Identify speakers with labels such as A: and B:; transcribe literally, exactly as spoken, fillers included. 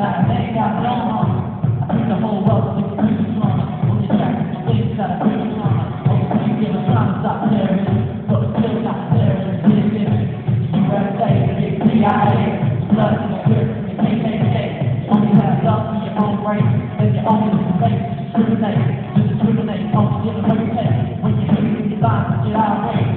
A: like they ain't got no harm. I think the whole world is pretty strong. On the track, the things that are pretty strong. Oh, you give a time to stop there, but it's still not there. It's in the U S A, the C I A, blood in the grip, the K K K. Only have love for your own race, and your own face. Discriminate, just discriminate, only get a hurt. When you hate, you lie, get out of the way.